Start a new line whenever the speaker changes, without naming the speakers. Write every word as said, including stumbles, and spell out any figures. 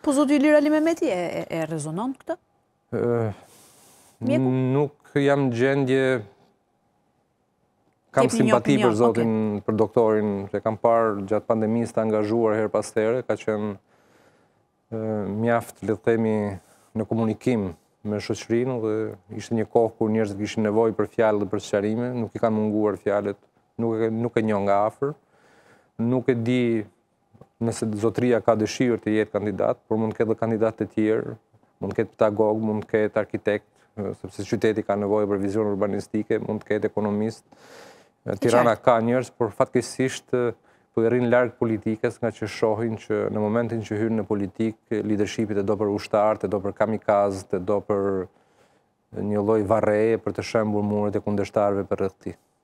Po zoti Ilir Ali Mehmeti e rezonon këtë?
Nuk jam gjendje, kam simpati për zotin, për doktorin, që kam parë gjatë pandemisë të angazhuar her pas here, ka qenë mjaft, le të themi, në komunikim me shoqërinë dhe ishte një kohë kur njerëzit kishin nevojë për fjalë dhe për sqarime, nuk i kanë munguar fjalët, nuk e njoh nga afër. Nuk e di nëse zotëria ka dëshirë të jetë kandidat, por mund të ketë kandidatë të tjerë, mund të ketë pedagog, mund të ketë arkitekt, sepse qyteti ka nevojë për vizion urbanistike, mund të ketë ekonomist. Tirana ka njerëz, por fatkeqësisht po i rrin larg politikës, nga që shohin që në momentin që hyn në politikë, leadershipi të do për ushtar, të do për kamikaz, të do për një lloj varreje për të shembur muret e kundërshtarëve për rreth tij.